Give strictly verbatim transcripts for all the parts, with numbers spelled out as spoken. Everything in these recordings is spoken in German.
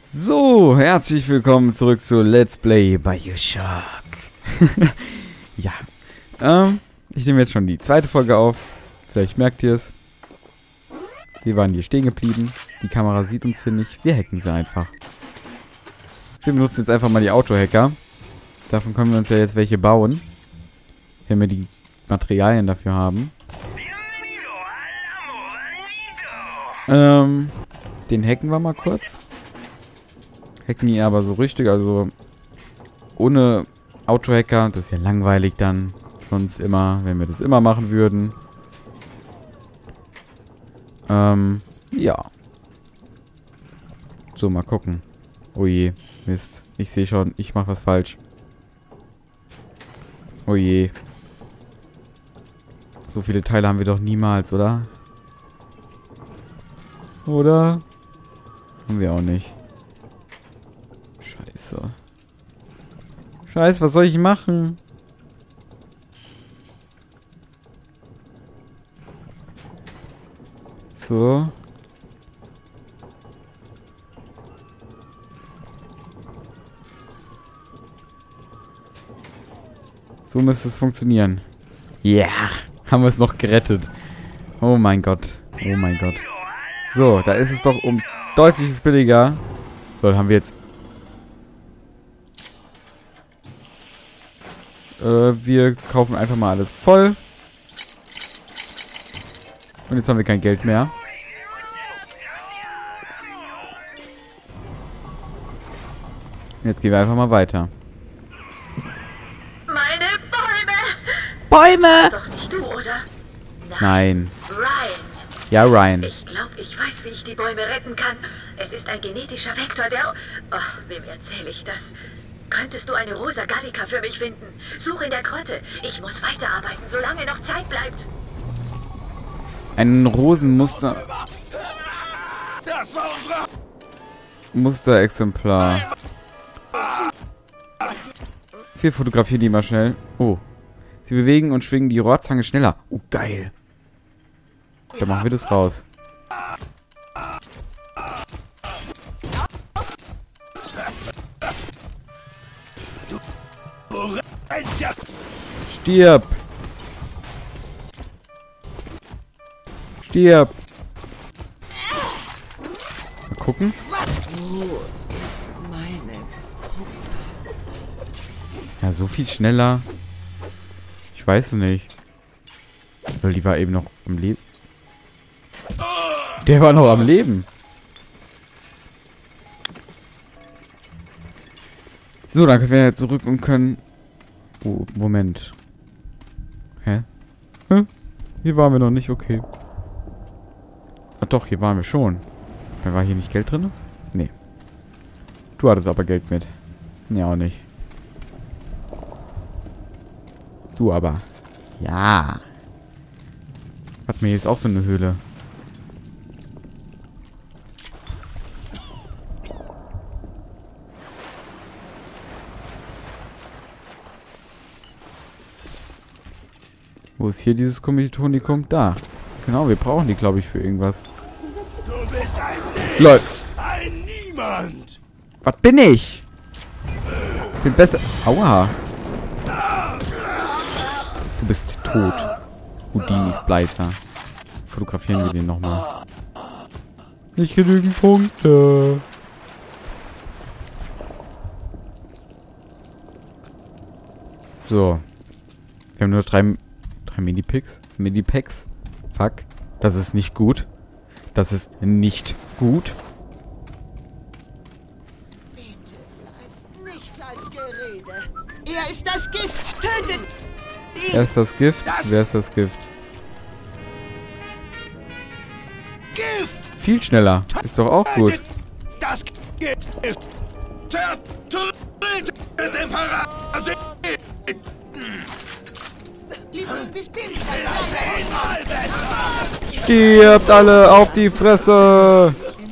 So, herzlich willkommen zurück zu Let's Play BioShock. Ja, ähm, ich nehme jetzt schon die zweite Folge auf. Vielleicht merkt ihr es. Wir waren hier stehen geblieben. Die Kamera sieht uns hier nicht. Wir hacken sie einfach. Wir benutzen jetzt einfach mal die Autohacker. Davon können wir uns ja jetzt welche bauen. Wenn wir die Materialien dafür haben. Ähm, den hacken wir mal kurz. Hacken ihn aber so richtig, also ohne Autohacker. Das ist ja langweilig dann. Sonst immer, wenn wir das immer machen würden. Ähm, ja. So, mal gucken. Oh je, Mist. Ich sehe schon, ich mache was falsch. Oh je. So viele Teile haben wir doch niemals, oder? Oder? Haben wir auch nicht. Scheiße. Scheiße, was soll ich machen? So. So müsste es funktionieren. Ja, yeah, haben wir es noch gerettet. Oh mein Gott. Oh mein Gott. So, da ist es doch um deutliches billiger. So, haben wir jetzt... Äh, wir kaufen einfach mal alles voll. Und jetzt haben wir kein Geld mehr. Jetzt gehen wir einfach mal weiter. Meine Bäume! Bäume! Doch nicht du, oder? Nein. Ryan. Ja, Ryan. Ich glaube, ich weiß, wie ich die Bäume retten kann. Es ist ein genetischer Vektor, der... Ach, wem erzähle ich das? Könntest du eine rosa Gallica für mich finden? Such in der Grotte. Ich muss weiterarbeiten, solange noch Zeit bleibt. Ein Rosenmuster... Musterexemplar. Wir fotografieren die mal schnell. Oh. Sie bewegen und schwingen die Rohrzange schneller. Oh, geil. Dann machen wir das raus. Stirb! Stirb! Mal gucken. Ja, so viel schneller. Ich weiß es nicht. Weil die war eben noch am Leben. Der war noch am Leben. So, dann können wir jetzt zurück und können... Oh, Moment. Hä? Hä? Hier waren wir noch nicht, okay. Ach doch, hier waren wir schon. War hier nicht Geld drin? Nee. Du hattest aber Geld mit. Nee, auch nicht. Du aber. Ja. Hat mir jetzt auch so eine Höhle. Wo ist hier dieses Kommilitonikum? Da. Genau, wir brauchen die, glaube ich, für irgendwas. Du bist ein Lol. Ein Niemand. Was bin ich? Bin besser... Aua. Du bist tot. Houdini Splicer. Fotografieren wir den nochmal. Nicht genügend Punkte. So. Wir haben nur drei... Drei Minipacks. Minipacks. Fuck. Das ist nicht gut. Das ist nicht gut. Bitte bleibt nichts als Gerede. Er ist das Gift. Tötet ihn. Wer ist das Gift? Das Wer ist das Gift? Gift. Viel schneller. Ist doch auch gut. Das Gift ist zertrümmert den Parasiten. Lieber bist billig. Zehnmal besser. Stirbt alle auf die Fresse.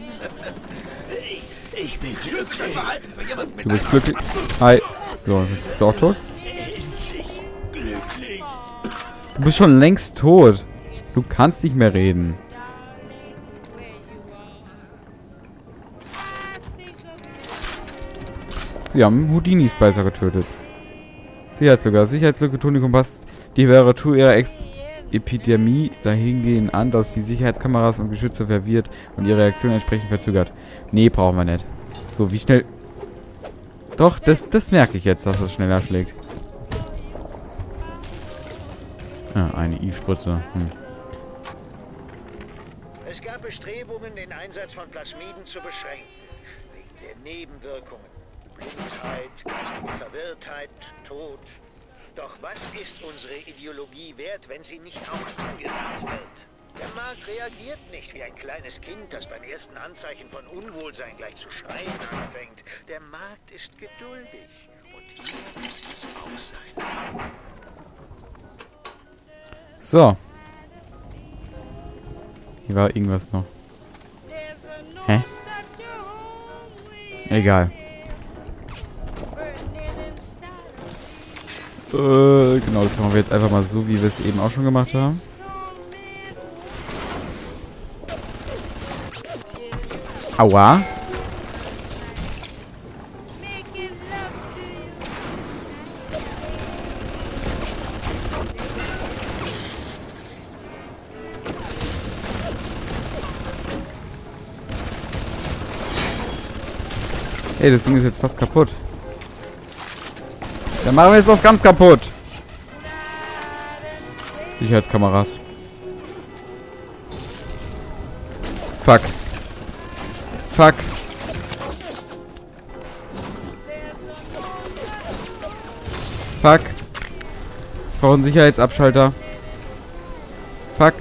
Ich bin glücklich. Du bist glücklich. Hi. So, jetzt bist du auch tot. Glücklich. Du bist schon längst tot. Du kannst nicht mehr reden. Sie haben Houdini-Spicer getötet. Sicherheitslücke. Sicherheitslücke Toni Kompass. Die Temperatur ihrer Ex Epidemie dahingehend an, dass die Sicherheitskameras und Geschütze verwirrt und ihre Reaktion entsprechend verzögert. Nee, brauchen wir nicht. So, wie schnell... Doch, das, das merke ich jetzt, dass es schneller schlägt. Ah, eine I-Spritze. Hm. Es gab Bestrebungen, den Einsatz von Plasmiden zu beschränken. Wegen der Nebenwirkungen. Blindheit, geistige Verwirrtheit, Tod. Doch was ist unsere Ideologie wert, wenn sie nicht auch angewandt wird? Der Markt reagiert nicht wie ein kleines Kind, das beim ersten Anzeichen von Unwohlsein gleich zu schreien anfängt. Der Markt ist geduldig. Und hier muss es auch sein. So. Hier war irgendwas noch. Hä? Egal. Äh, genau, das machen wir jetzt einfach mal so, wie wir es eben auch schon gemacht haben. Aua. Ey, das Ding ist jetzt fast kaputt. Dann machen wir jetzt das ganz kaputt. Sicherheitskameras. Fuck. Fuck. Fuck. Brauchen Sicherheitsabschalter. Fuck.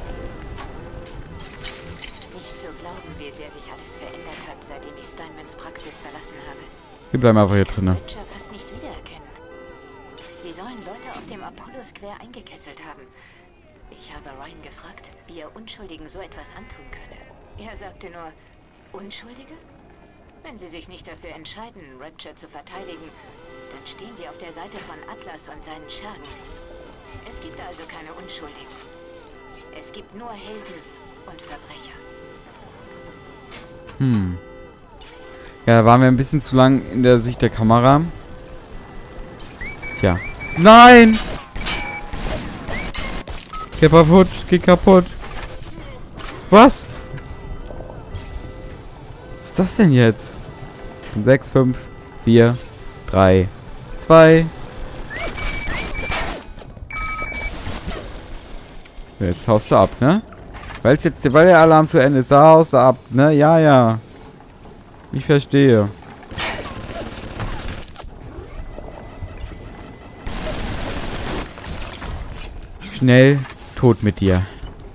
Nicht zu glauben, wie sehr sich alles verändert hat, seitdem ich Steinmans Praxis verlassen habe. Wir bleiben einfach hier drinnen. Witcher fast nicht wiedererkennen. Sie sollen Leute auf dem Apollo Square eingekesselt haben. Ich habe Ryan gefragt, wie er Unschuldigen so etwas antun könne. Er sagte nur, Unschuldige? Wenn sie sich nicht dafür entscheiden, Rapture zu verteidigen, dann stehen sie auf der Seite von Atlas und seinen Schergen. Es gibt also keine Unschuldigen. Es gibt nur Helden und Verbrecher. Hm. Ja, da waren wir ein bisschen zu lang in der Sicht der Kamera. Tja. Nein! Geh kaputt, geh kaputt. Was? Was ist das denn jetzt? sechs, fünf, vier, drei, zwei. Jetzt haust du ab, ne? Weil jetzt, weil der Alarm zu Ende ist, da haust du ab, ne? Ja, ja. Ich verstehe. Schnell, tot mit dir.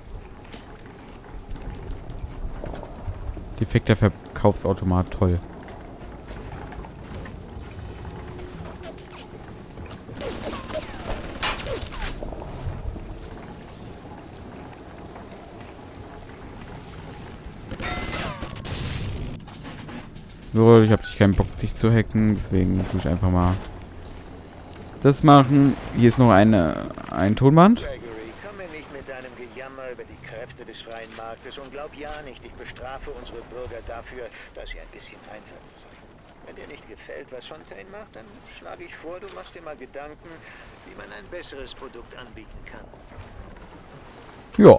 Defekter Verkaufsautomat, toll. So, ich habe keinen Bock, dich zu hacken, deswegen tue ich einfach mal das machen. Hier ist noch eine, ein Tonband. Gregory, komm mir nicht mit deinem Gejammer über die Kräfte des freien Marktes und glaub ja nicht, ich bestrafe unsere Bürger dafür, dass sie ein bisschen Einsatz zeigen. Wenn dir nicht gefällt, was Fontaine macht, dann schlage ich vor, du machst dir mal Gedanken, wie man ein besseres Produkt anbieten kann. Ja.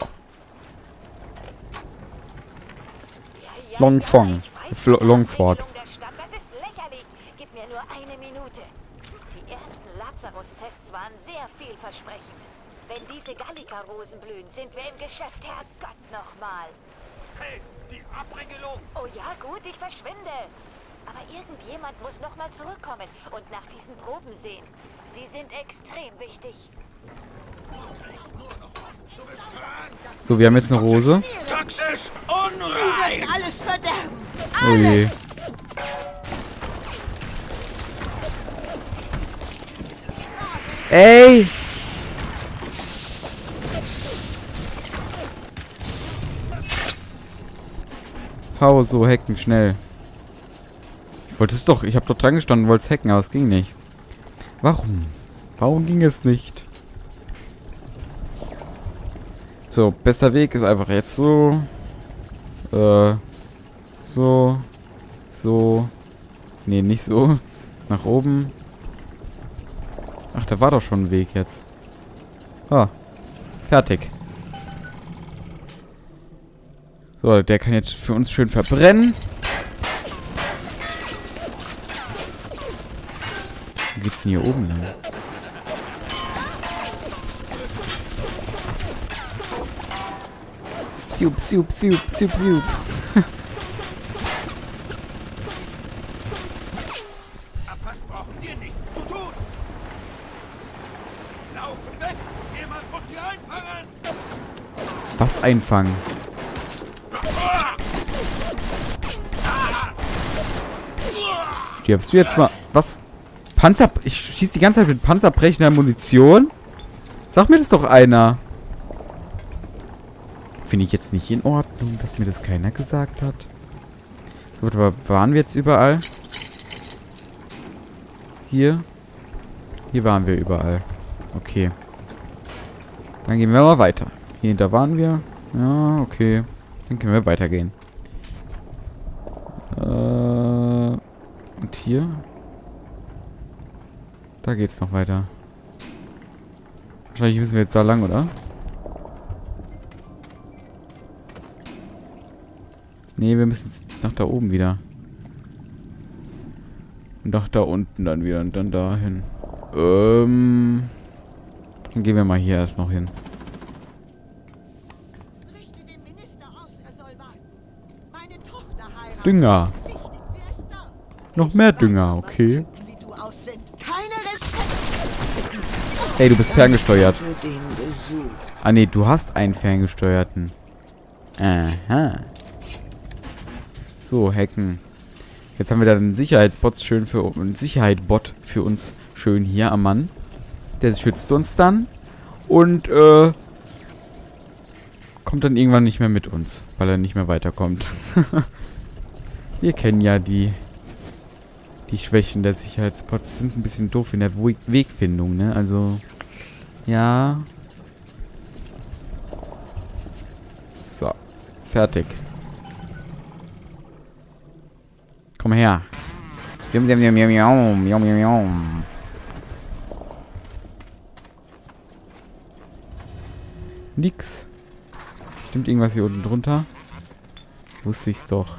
Longfong. Longford. Das ist lächerlich. Gib mir nur eine Minute. Die ersten Lazarus-Tests waren sehr vielversprechend. Wenn diese Gallica-Rosen blühen, sind wir im Geschäft. Herrgott nochmal. Hey, die Abregelung! Oh ja, gut, ich verschwinde. Aber irgendjemand muss nochmal zurückkommen und nach diesen Proben sehen. Sie sind extrem wichtig. So, wir haben jetzt eine Rose. Toxisch! Du Unrein! wirst alles verderben. Oh je. Ey! V, so hacken, schnell. Ich wollte es doch, ich habe doch dran gestanden, wollte es hacken, aber es ging nicht. Warum? Warum ging es nicht? So, bester Weg ist einfach jetzt so. Äh, so. So. Nee, nicht so. Nach oben. Ach, da war doch schon ein Weg jetzt. Ah. Fertig. So, der kann jetzt für uns schön verbrennen. Wie geht's denn hier oben lang? Siup, siup, siup, siup, siup. Abpassen brauchen wir nicht zu tun. Laufen weg! Jemand muss sie einfangen! Was einfangen? Stirbst du jetzt mal? Was? Panzer... Ich schieße die ganze Zeit mit panzerbrechender Munition? Sag mir das doch einer. Finde ich jetzt nicht in Ordnung, dass mir das keiner gesagt hat. So, aber waren wir jetzt überall? Hier? Hier waren wir überall. Okay. Dann gehen wir mal weiter. Hier hinter waren wir. Ja, okay. Dann können wir weitergehen. Äh, und hier? Da geht's noch weiter. Wahrscheinlich müssen wir jetzt da lang, oder? Nee, wir müssen jetzt nach da oben wieder. Und nach da unten dann wieder und dann dahin. Ähm. Dann gehen wir mal hier erst noch hin. Richte den Minister aus, er soll warten. Meine Tochter heiratet. Dünger. Wichtig, wer ist da? Noch mehr Ich Dünger, weiß, was okay. Typen wie du aus sind. Keine Respekt. Ey, du bist ferngesteuert. Für den Besuch. Ah nee, du hast einen ferngesteuerten. Aha. So, hacken. Jetzt haben wir da einen Sicherheitsbot schön für einen Sicherheitsbot für uns schön hier am Mann. Der schützt uns dann und äh, kommt dann irgendwann nicht mehr mit uns, weil er nicht mehr weiterkommt. Wir kennen ja die die Schwächen der Sicherheitsbots, sind ein bisschen doof in der We Wegfindung, ne? Also ja. So, fertig. Komm her. Yum, yum, yum, yum, yum, yum, yum, yum. Nix. Stimmt irgendwas hier unten drunter? Wusste ich's doch.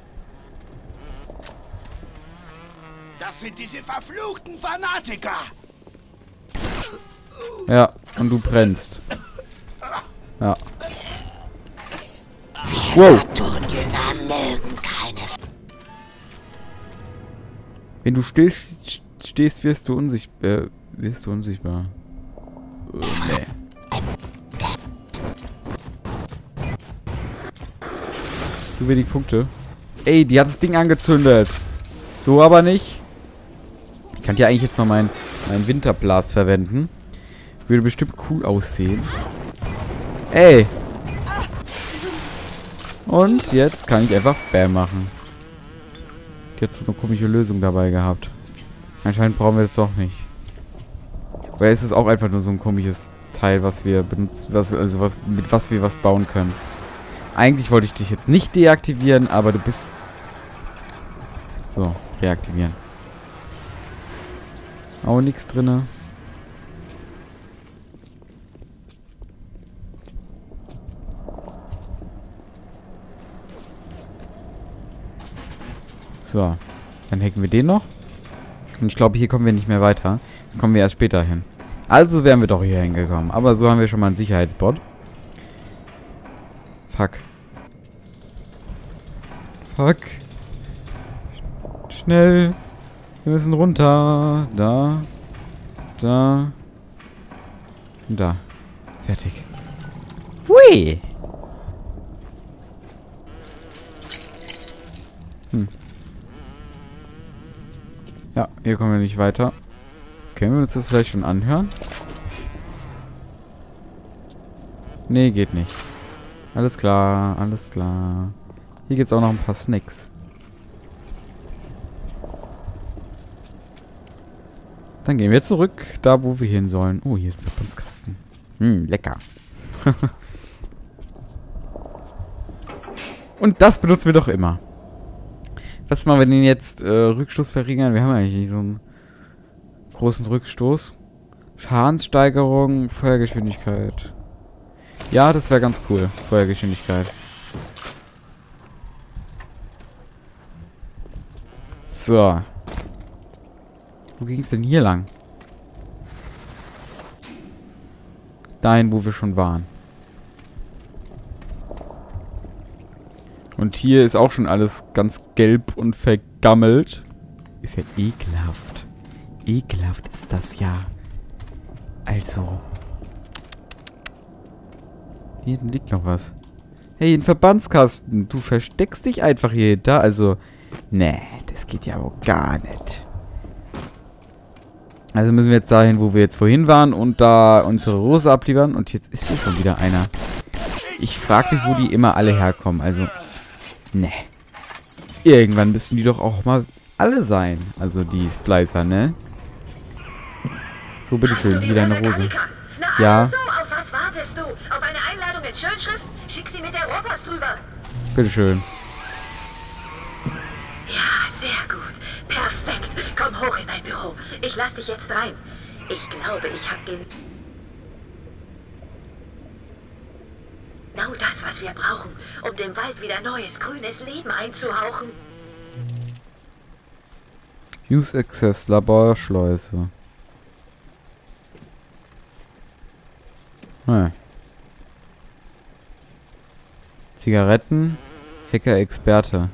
Das sind diese verfluchten Fanatiker! Ja, und du brennst. Ja. Wow. Wenn du still st stehst, wirst du unsichtbar. Äh, wirst du unsichtbar. Äh, nee. Zu wenig Punkte. Ey, die hat das Ding angezündet. So aber nicht. Ich kann ja eigentlich jetzt mal meinen mein Winterblast verwenden. Würde bestimmt cool aussehen. Ey. Und jetzt kann ich einfach Bam machen. Jetzt so eine komische Lösung dabei gehabt. Anscheinend brauchen wir das doch nicht. Weil es ist auch einfach nur so ein komisches Teil, was wir benutzen, was, also was, mit was wir was bauen können. Eigentlich wollte ich dich jetzt nicht deaktivieren, aber du bist... So, reaktivieren. Auch nichts drinne. So, dann hacken wir den noch. Und ich glaube, hier kommen wir nicht mehr weiter. Dann kommen wir erst später hin. Also wären wir doch hier hingekommen. Aber so haben wir schon mal einen Sicherheitsbot. Fuck. Fuck. Schnell. Wir müssen runter. Da. Da. Und da. Fertig. Hui. Hm. Ja, hier kommen wir nicht weiter. Können wir uns das vielleicht schon anhören? Nee, geht nicht. Alles klar, alles klar. Hier gibt's auch noch ein paar Snacks. Dann gehen wir zurück, da wo wir hin sollen. Oh, hier ist ein Verbandskasten. Hm, lecker. Und das benutzen wir doch immer. Was machen wir denn jetzt? Äh, Rückstoß verringern? Wir haben eigentlich nicht so einen großen Rückstoß. Schadenssteigerung, Feuergeschwindigkeit. Ja, das wäre ganz cool. Feuergeschwindigkeit. So. Wo ging es denn hier lang? Dahin, wo wir schon waren. Und hier ist auch schon alles ganz gelb und vergammelt. Ist ja ekelhaft. Ekelhaft ist das ja. Also. Hier liegt noch was. Hey, ein Verbandskasten. Du versteckst dich einfach hier hinter. Also, nee, das geht ja wohl gar nicht. Also müssen wir jetzt dahin, wo wir jetzt vorhin waren und da unsere Rose abliefern. Und jetzt ist hier schon wieder einer. Ich frage mich, wo die immer alle herkommen. Also, nee. Irgendwann müssen die doch auch mal alle sein. Also die Splicer, ne? So, bitteschön, hier deine Rose. Na Ja. also, auf was wartest du? Auf eine Einladung in Schönschrift? Schick sie mit der Rohrpost drüber. Bitteschön. Ja, sehr gut. Perfekt. Komm hoch in mein Büro. Ich lass dich jetzt rein. Ich glaube, ich habe den... Genau das, was wir brauchen, um dem Wald wieder neues, grünes Leben einzuhauchen. Use Access, Laborschleuse. Hm. Zigaretten, Hacker-Experte.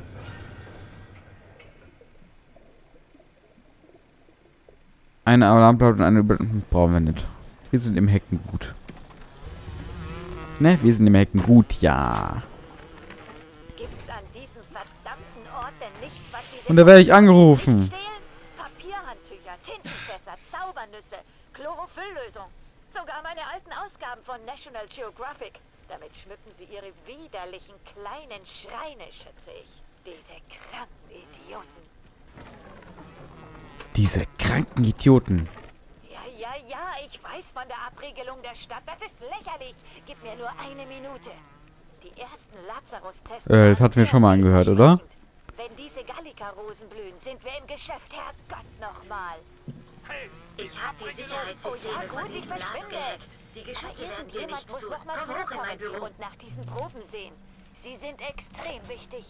Eine Alarmplatte und eine Über... Brauchen wir nicht. Wir sind im Hacken gut. Ne, wir sind im Hacken gut, ja. Gibt's an diesem verdammten Ort denn nichts, was diese Und da werde ich angerufen. stehlen? Papierhandtücher, Tintenfässer, Zaubernüsse, Chlorophylllösung. Sogar meine alten Ausgaben von National Geographic. Damit schmücken sie ihre widerlichen kleinen Schreine, schätze ich. Diese kranken Idioten. Diese kranken Idioten. Ja, ja, ja, ich weiß von der Abriegelung der Stadt. Das ist lächerlich. Gib mir nur eine Minute. Die ersten Lazarus-Tests... Äh, das hatten wir schon mal angehört, oder? Wenn diese Gallica-Rosen blühen, sind wir im Geschäft, Herrgott nochmal. Ich habe die Sicherheitssysteme Oh ja, von gut, ich diesem Laden verschwinde. gehackt. Die Geschütze werden dir Irgendjemand nichts muss tun. noch mal Komm hoch in mein zurückkommen Büro. und nach diesen Proben sehen. Sie sind extrem wichtig.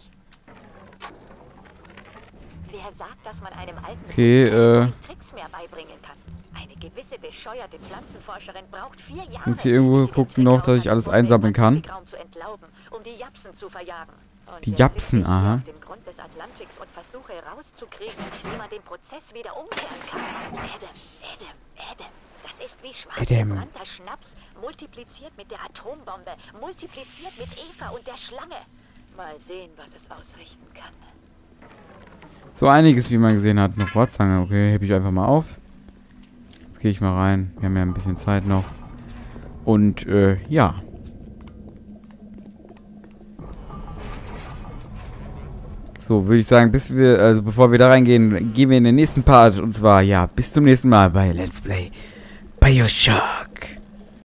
Wer sagt, dass man einem alten Okay, äh... Tricks mehr beibringen kann? Eine gewisse bescheuerte Pflanzenforscherin braucht vier Jahre. muss hier irgendwo bis sie den gucken Trick noch, dass ich raus hat, alles um den einsammeln kann. Pazifikraum zu entlauben, um die Japsen zu verjagen. Und Die jetzt Japsen, sitze ich hier aha. auf dem Grund des Atlantiks und versuche herauszukriegen, wie man den Prozess wieder umkehren kann. Adam, Adam, Adam. Das ist wie schwarz Adam. gebrannter Schnaps, multipliziert mit der Atombombe, multipliziert mit Eva und der Schlange. Mal sehen, was es ausrichten kann. So einiges, wie man gesehen hat. Eine Rohrzange. Okay, hebe ich einfach mal auf. Jetzt gehe ich mal rein. Wir haben ja ein bisschen Zeit noch. Und, äh, ja. So, würde ich sagen, bis wir, also bevor wir da reingehen, gehen wir in den nächsten Part. Und zwar, ja, bis zum nächsten Mal bei Let's Play BioShock.